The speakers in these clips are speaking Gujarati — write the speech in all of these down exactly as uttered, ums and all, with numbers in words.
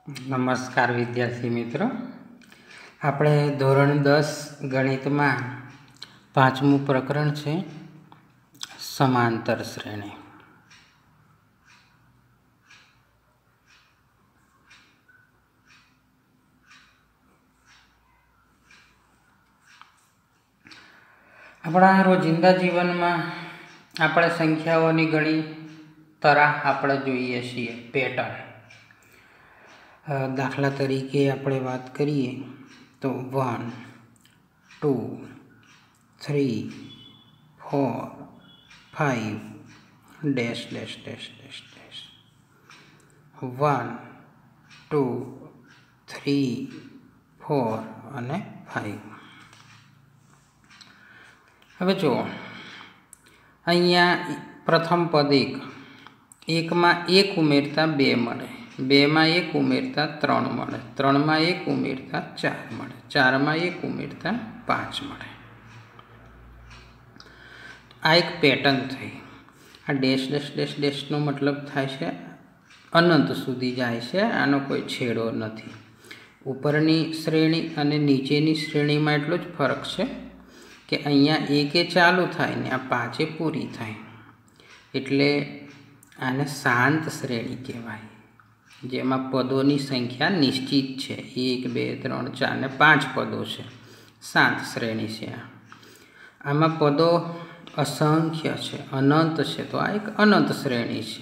नमस्कार विद्यार्थी मित्रों, આપણે ધોરણ દસ ગણિતમાં પાંચમું પ્રકરણ છે સમાંતર શ્રેણી। આપણા રોજિંદા જીવનમાં આપણે સંખ્યાઓની ઘણી તરાહ આપણે જોઈએ છીએ, પેટર્ન। દાખલા તરીકે આપણે વાત કરીએ તો one two three four five dash dash dash dash dash one two three four અને ફાઇવ। હવે જુઓ, અહીંયા પ્રથમ પદ એક એકમાં એક ઉમેરતા બે મળે, બેમાં એક ઉમેરતા ત્રણ મળે, ત્રણમાં એક ઉમેરતા ચાર મળે, ચારમાં એક ઉમેરતા પાંચ મળે। આ એક પેટર્ન થઈ। આ ડેશ ડેશ ડેશ ડેશનો મતલબ થાય છે અનંત સુધી જાય છે, આનો કોઈ છેડો નથી। ઉપરની શ્રેણી અને નીચેની શ્રેણીમાં એટલો જ ફરક છે કે અહીંયા એકે ચાલુ થાય ને આ પાંચે પૂરી થાય, એટલે આને શાંત શ્રેણી કહેવાય, જેમાં પદોની સંખ્યા નિશ્ચિત છે, એક બે ત્રણ ચાર ને પાંચ પદો છે, શાંત શ્રેણી છે। આમાં પદો અસંખ્ય છે, અનંત છે, તો આ એક અનંત શ્રેણી છે।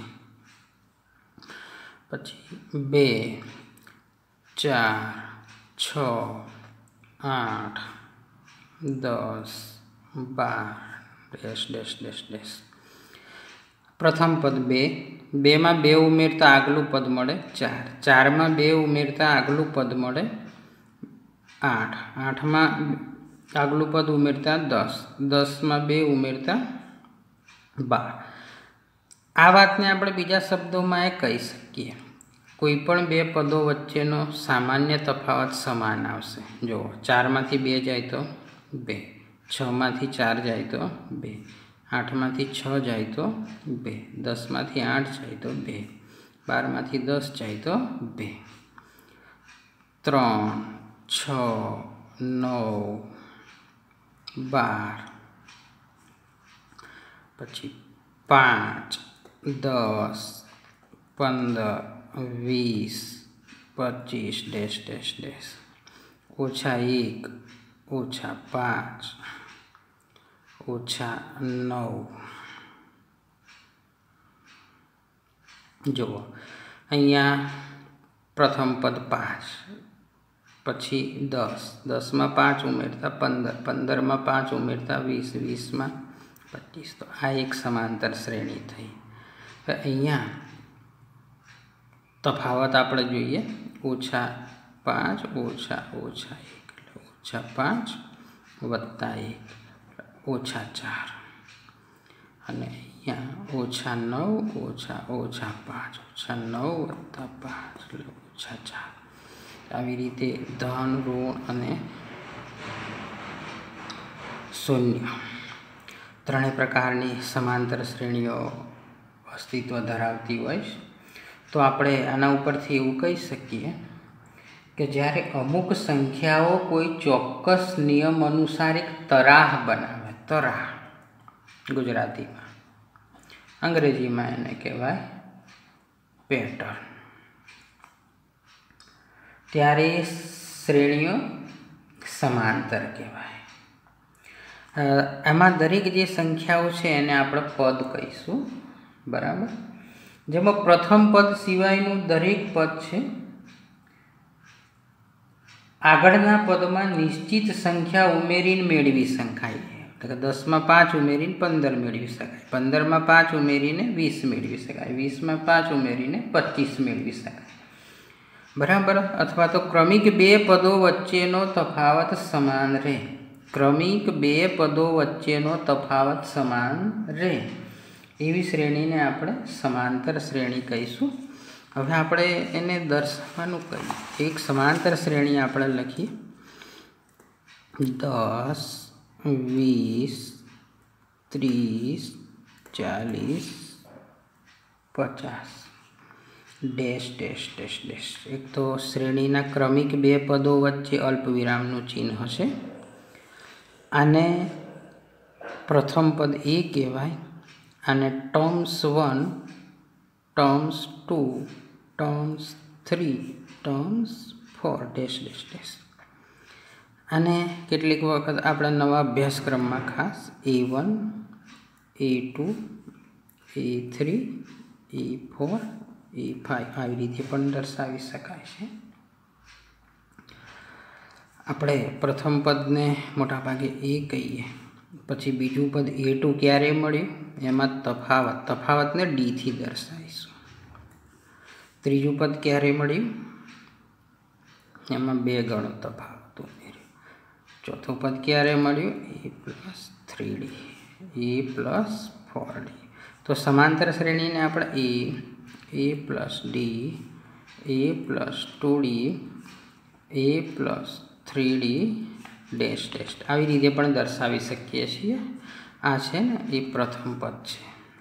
પછી બે ચાર છ આઠ દસ બાર ડેશ ડેશ ડેશ ડેશ પ્રથમ પદ બે, બેમાં બે ઉમેરતા આગલું પદ મળે ચાર, ચારમાં બે ઉમેરતા આગલું પદ મળે આઠ, આઠમાં આગલું પદ ઉમેરતા દસ, દસમાં બે ઉમેરતા બાર। આ વાતને આપણે બીજા શબ્દોમાં એ કહી શકીએ, કોઈ પણ બે પદો વચ્ચેનો સામાન્ય તફાવત સમાન આવશે। જો ચારમાંથી બે જાય તો બે, છમાંથી ચાર જાય તો બે, આઠમાંથી છ જાય તો બે, દસમાંથી આઠ જાય તો બે, બારમાંથી દસ જાય તો બે, ત્રણ છ નવ બાર, પછી પાંચ દસ પંદર વીસ પચીસ ડેશ ડેશ ડેશ ઓછા એક ઓછા પાંચ ઓછા નવ। જુઓ, અહીંયા પ્રથમ પદ પાંચ, પછી દસ, દસમાં પાંચ ઉમેરતા પંદર, પંદરમાં પાંચ ઉમેરતા વીસ, વીસમાં પચીસ, તો આ એક સમાંતર શ્રેણી થઈ। હવે અહીંયા તફાવત આપણે જોઈએ, ઓછા પાંચ ઓછા ઓછા એક એટલે ઓછા પાંચ વત્તા એક ઓછા ચાર, અને અહીંયા ઓછા નવ ઓછા ઓછા પાંચ ઓછા નવ વત્તા પાંચ એટલે ઓછા ચાર। આવી રીતે ધન ઋણ અને શૂન્ય ત્રણેય પ્રકારની સમાંતર શ્રેણીઓ અસ્તિત્વ ધરાવતી હોય છે। તો આપણે આના ઉપરથી એવું કહી શકીએ કે જ્યારે અમુક સંખ્યાઓ કોઈ ચોક્કસ નિયમ અનુસાર એક તરાહ બનાવે, તરાહ ગુજરાતીમાં, અંગ્રેજીમાં એને કહેવાય પેટર્ન, ત્યારે એ શ્રેણીઓ સમાંતર કહેવાય। આમાં દરેક જે સંખ્યાઓ છે એને આપણે પદ કહીશું, બરાબર? જેમાં પ્રથમ પદ સિવાયનું દરેક પદ છે આગળના પદમાં નિશ્ચિત સંખ્યા ઉમેરીને મેળવી શકાય, એટલે કે દસમાં પાંચ ઉમેરીને પંદર મેળવી શકાય, પંદરમાં પાંચ ઉમેરીને વીસ મેળવી શકાય, વીસમાં પાંચ ઉમેરીને પચીસ મેળવી શકાય, બરાબર? અથવા તો ક્રમિક બે પદો વચ્ચેનો તફાવત સમાન રહે, ક્રમિક બે પદો વચ્ચેનો તફાવત સમાન રહે, એવી શ્રેણીને આપણે સમાંતર શ્રેણી કહીશું। હવે આપણે એને દર્શાવવાનું કહીએ, એક સમાંતર શ્રેણી આપણે લખીએ, દસ વીસ ત્રીસ ચાલીસ પચાસ ડેશ ડેશ ડેશ ડેશ। એક તો શ્રેણીના ક્રમિક બે પદો વચ્ચે અલ્પવિરામનું ચિહ્ન હશે। આને પ્રથમ પદ એ કહેવાય, આને terms one, terms two, terms three, terms four dash dash dash. અને કેટલીક વખત આપણા નવા અભ્યાસક્રમમાં ખાસ a one, a two, a three, a four, a five આવી રીતે પણ દર્શાવી શકાય છે। આપણે પ્રથમ પદને મોટાભાગે એ કહીએ, પછી બીજું પદ એ ટુ ક્યારે મળ્યું એમાં તફાવત તફાવતને ડીથી દર્શાવીશું। ત્રીજું પદ ક્યારે મળ્યું એમાં બે ગણો તફાવત ઉમેર્યો। ચોથું પદ ક્યારે મળ્યું a plus three d, a plus four d. તો સમાંતર શ્રેણીને આપણે એ a plus d, a plus two d, a plus three d dash dash આવી રીતે પણ દર્શાવી શકીએ છીએ। આ છે ને એ પ્રથમ પદ છે।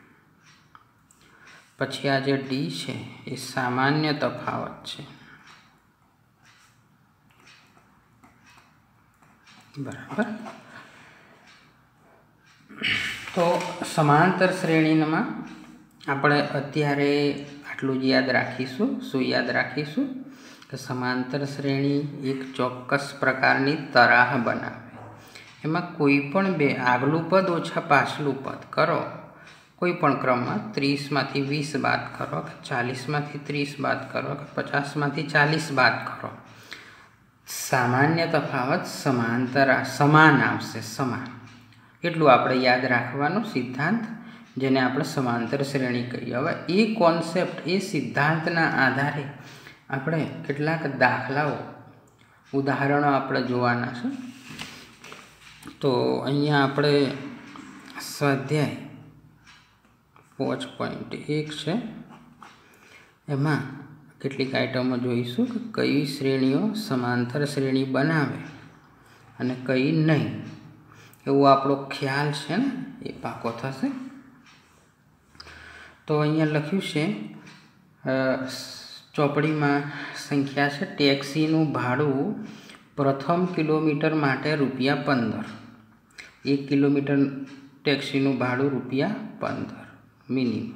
પછી આ જે ડી છે એ સામાન્ય તફાવત છે, બરાબર। તો સમાંતર શ્રેણીમાં આપણે અત્યારે આટલું જ યાદ રાખીશું। શું યાદ રાખીશું કે સમાંતર શ્રેણી એક ચોક્કસ પ્રકારની તરાહ બનાવે। એમાં કોઈ પણ બે આગલું પદ ઓછા પાછલું પદ કરો, કોઈ પણ ક્રમમાં ત્રીસમાંથી વીસ બાદ કરો, કે ચાલીસમાંથી ત્રીસ બાદ કરો, કે પચાસમાંથી ચાલીસ બાદ કરો, સામાન્ય તફાવત સમાંતર સમાન આવશે, સમાન। એટલું આપણે યાદ રાખવાનું સિદ્ધાંત, જેને આપણે સમાંતર શ્રેણી કહીએ। હવે એ કોન્સેપ્ટ, એ સિદ્ધાંતના આધારે આપણે કેટલાક દાખલાઓ, ઉદાહરણો આપણે જોવાના છે। તો અહીંયા આપણે સ્વાધ્યાય પાંચ પોઈન્ટ એક છે, એમાં કેટલીક આઈટમો જોઈશું કે કઈ શ્રેણીઓ સમાંતર શ્રેણી બનાવે અને કઈ નહીં, એવો આપણો ખ્યાલ છે ને એ પાકો થશે। તો અહીંયા લખ્યું છે ચોપડીમાં સંખ્યા છે, ટેક્સીનું ભાડું પ્રથમ કિલોમીટર માટે રૂપિયા પંદર। એક કિલોમીટર ટેક્સીનું ભાડું રૂપિયા પંદર મિનિમમ।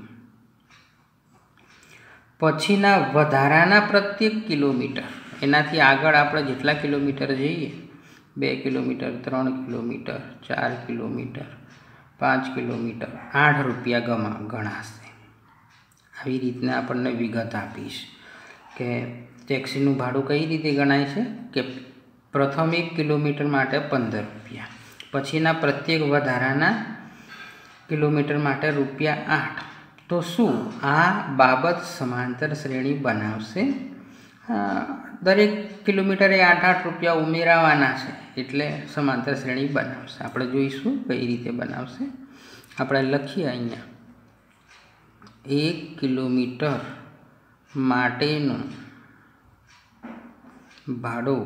પછીના વધારાના પ્રત્યેક કિલોમીટર, એનાથી આગળ આપણે જેટલા કિલોમીટર જઈએ, બે કિલોમીટર, ત્રણ કિલોમીટર, ચાર કિલોમીટર, પાંચ કિલોમીટર, આઠ રૂપિયા ગમા ગણાશે। આવી રીતના આપણને વિગત આપીશ કે ટેક્સીનું ભાડું કઈ રીતે ગણાય છે કે પ્રથમ એક કિલોમીટર માટે પંદર રૂપિયા, પછીના પ્રત્યેક વધારાના કિલોમીટર માટે રૂપિયા આઠ। તો શું આ બાબત સમાંતર શ્રેણી બનાવશે? દરેક કિલોમીટરે આઠ આઠ રૂપિયા ઉમેરાવાના છે, એટલે સમાંતર શ્રેણી બનાવશે। આપણે જોઈશું કઈ રીતે બનાવશે। આપણે લખીએ અહીંયા એક કિલોમીટર માટેનું ભાડું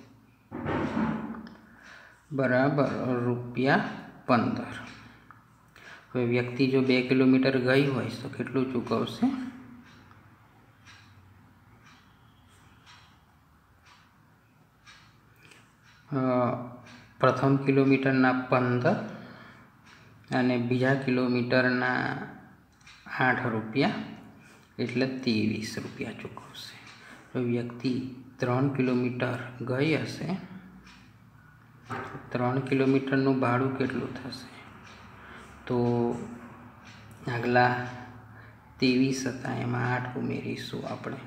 બરાબર રૂપિયા પંદર। હવે વ્યક્તિ જો બે કિલોમીટર ગઈ હોય તો કેટલું ચૂકવશે? પ્રથમ કિલોમીટરના પંદર અને બીજા કિલોમીટરના આઠ રૂપિયા એટલે ત્રેવીસ રૂપિયા ચૂકવશે। તો વ્યક્તિ ત્રણ કિલોમીટર ગઈ હશે, ત્રણ કિલોમીટરનું ભાડું કેટલું થશે? તો આગલા ત્રેવીસ હતા, એમાં આઠ ઉમેરીશું આપણે,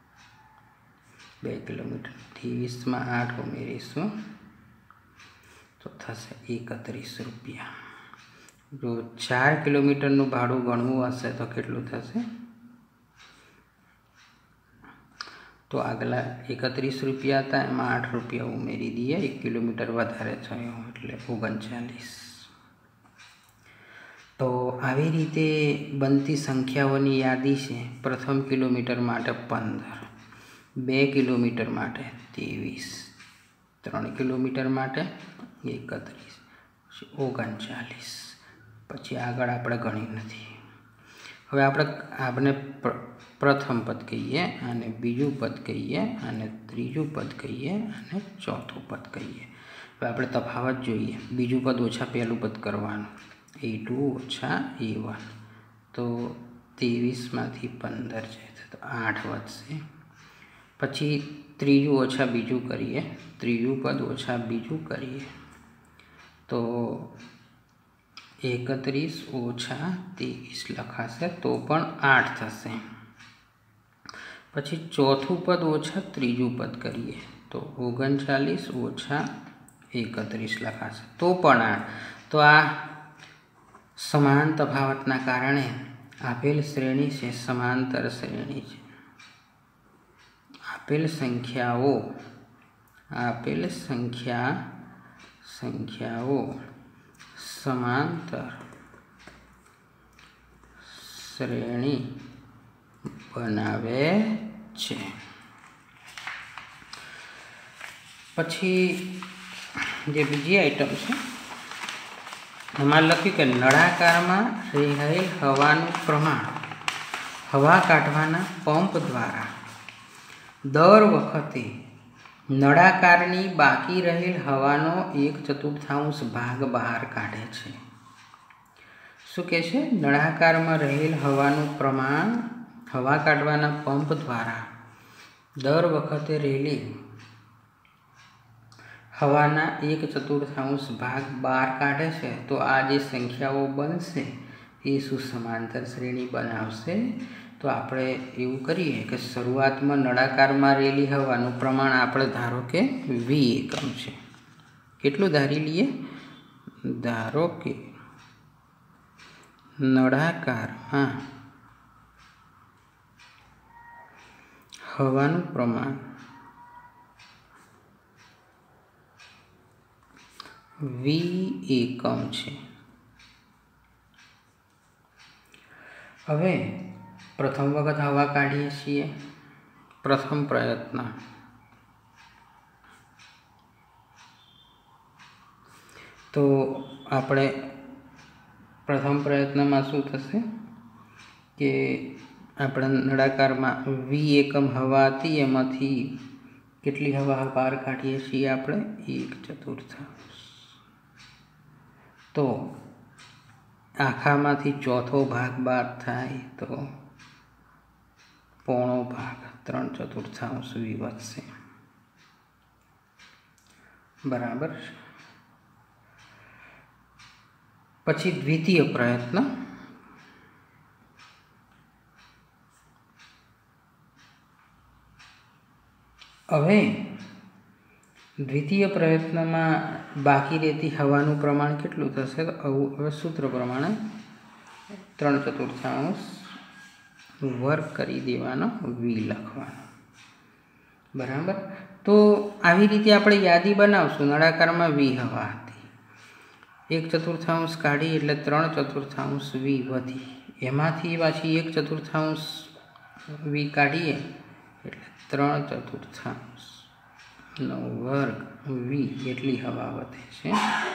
બે કિલોમીટર ત્રેવીસમાં આઠ ઉમેરીશું તો થશે એકત્રીસ રૂપિયા। જો ચાર કિલોમીટરનું ભાડું ગણવું હશે તો કેટલું થશે? તો આગલા એકત્રીસ રૂપિયા હતા, એમાં આઠ રૂપિયા ઉમેરી દઈએ, એક કિલોમીટર વધારે થયો એટલે ઓગણચાલીસ। તો આવી રીતે બનતી સંખ્યાઓની યાદી છે। પ્રથમ કિલોમીટર માટે પંદર, બે કિલોમીટર માટે ત્રેવીસ, ત્રણ કિલોમીટર માટે એકત્રીસ, ઓગણચાલીસ, પછી આગળ આપણે ગણી નથી। હવે આપણે આપણે प्रथम पद कहीए आने बीजू पद कहीए आने त्रीजू पद कहीए आने चौथुं पद कहीए। हवे आपणे तफावत जोईए। बीजू पद ओछा पहेलू पद करवानुं ए टू ओछा ए वन तो तेवीस मांथी पंदर जाए तो आठ वधशे। पछी त्रीजू ओछा बीजू करीए त्रीजू पद ओछा बीजू करीए तो एकत्रीस ओछा तेवीस लखाशे तो पण आठ थशे। पछी चौथुं पद ओछा त्रीजू पद करीए तो ओगणचालीस ओछा एकत्रीस लखाशे तो पण आठ। तो आ समान तफावतना कारणे आपेल श्रेणी छे समांतर श्रेणी छे। आपेल संख्याओ आपेल संख्या संख्याओ समांतर श्रेणी बनावे छे। पछी जे बीजी आइटम छे एमां लख्युं के नळाकारमां रहेल हवानुं प्रमाण हवा काढवाना पंप द्वारा दर वखते नळाकारनी बाकी रहेल हवानो एक चतुर्थांश भाग बहार काढे छे। शुं कहे छे? नळाकारमां रहेल हवानुं प्रमाण हवा काढवाना पंप द्वारा दर वखते रहेली हवाना एक चतुर्थांश भाग बहार काढे छे। तो आ जे संख्याओ बनशे ए शुं समांतर श्रेणी बनावशे। तो आपणे एवुं करीए के शरूआत में नळाकार में रहेली हवानुं प्रमाण आपणे धारो के वी एकम छे। केटलुं धारी लीए? धारो के नळाकार में हवानुं प्रमाण वी एकम छे। हवे प्रथम वखत हवा काढीए छीए। प्रथम प्रयत्न तो आपणे प्रथम प्रयत्न में शुं थशे के आपणे नळाकार में वी एकम हवा हती एमांथी केटली हवा बहार काढीए छीए आपणे एक चतुर्थांश। तो आखामांथी चौथो भाग बाद थाय तो पोणो भाग त्रण चतुर्थांश वी वधशे। बराबर। पछी द्वितीय प्रयत्न हवे द्वितीय प्रयत्न में बाकी रहती हवानुं प्रमाण केटलुं थशे? तो हवे सूत्र प्रमाणे त्रण चतुर्थांश वर्ग करी देवानो वी लखवानो। बराबर। तो आवी रीते आपणे यादी बनावशुं। नळाकार में वी हवा हती एक चतुर्थांश काढी एटले त्रण चतुर्थांश वी वधी एमांथी पाछी एक चतुर्थांश वी काढीए एटले त्रण चतुर्थांश नो वर्ग वी एटली हवा वधे छे।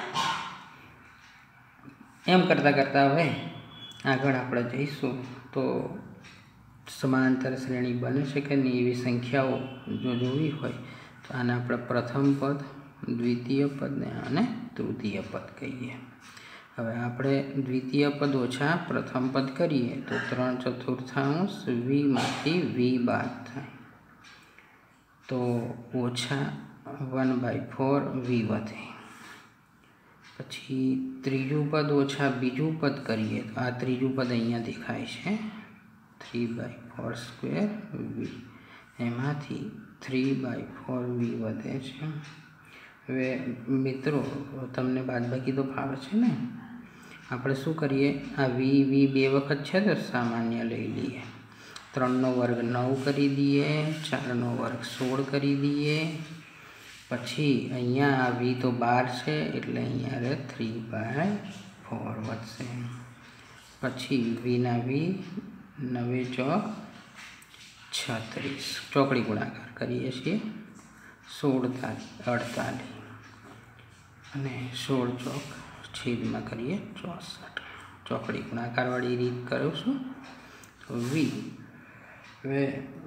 एम करता करता हवे आगळ आपणे जईशुं तो समांतर श्रेणी बनी शके नहीं एवी संख्याओ जो जोवी होय तो आने आपणे प्रथम पद द्वितीय पद ने आने तृतीय पद कहीए। हवे आपणे द्वितीय पद ओछा प्रथम पद करीए तो त्रण चतुर्थांश वी मांथी वी बाद थाय तो ओछा वन बाय फोर वी वधे। पछी त्रीजू पद ओछा बीजू पद करीए तो आ त्रीजू पद अहींया देखाय छे three by four square v एमांथी थ्री बाय फोर वी वधे छे। हवे मित्रों तमने बादबाकी तो फावे छे ने? आपणे शुं करीए आ वी वी बे वखत छे तो सामान्य लई लीए। त्रण नो वर्ग नौ करी दीए चार नो वर्ग सोल करी दीए पछी अहींया आ वी तो बार छे एटले अहींया रे थ्री बाय फोर वधशे। पछी वी ना वी नवे चौक छत्रीस चौकड़ी गुणाकार करीए छीए सोल अड़तालीस अने सोल चौक छेद में करिए चौसठ चौकड़ी गुणाकार वाली रीत करूँ छूँ तो वी હવે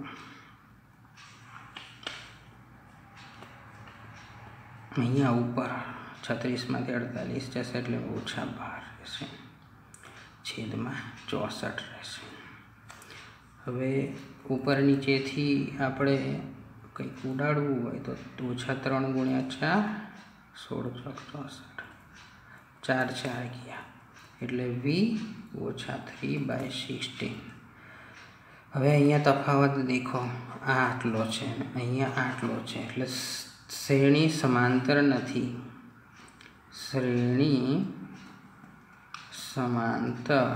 અહીંયા ઉપર છત્રીસમાંથી અડતાલીસ જશે એટલે ઓછા બાર રહેશે, છેદમાં ચોસઠ રહેશે. હવે ઉપર નીચેથી આપણે કંઈક ઉડાડવું હોય તો ઓછા ત્રણ ગુણ્યા ચાર, સોળ ચોક ચોસઠ, ચાર ચાર ગયા એટલે વી ઓછા થ્રી બાય સિક્સટીન. હવે અહીંયા તફાવત દેખો, આ આટલો છે ને અહીંયા આટલો છે એટલે શ્રેણી સમાંતર નથી, શ્રેણી સમાંતર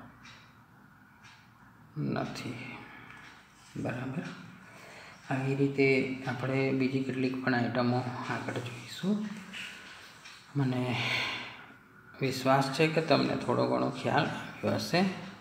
નથી. બરાબર. આવી રીતે આપણે બીજી કેટલીક પણ આઈટમો આગળ જોઈશું. મને વિશ્વાસ છે કે તમને થોડો ઘણો ખ્યાલ આવ્યો હશે.